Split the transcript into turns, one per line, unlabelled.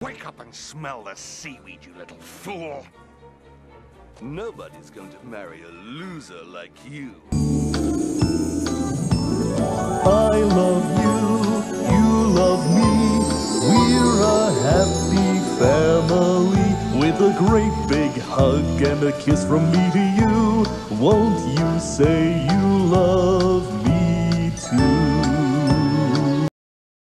Wake up and smell the seaweed, you little fool!
Nobody's going to marry a loser like you.
I love you, you love me. We're a happy family with a great big hug and a kiss from me to you. Won't you say you love me?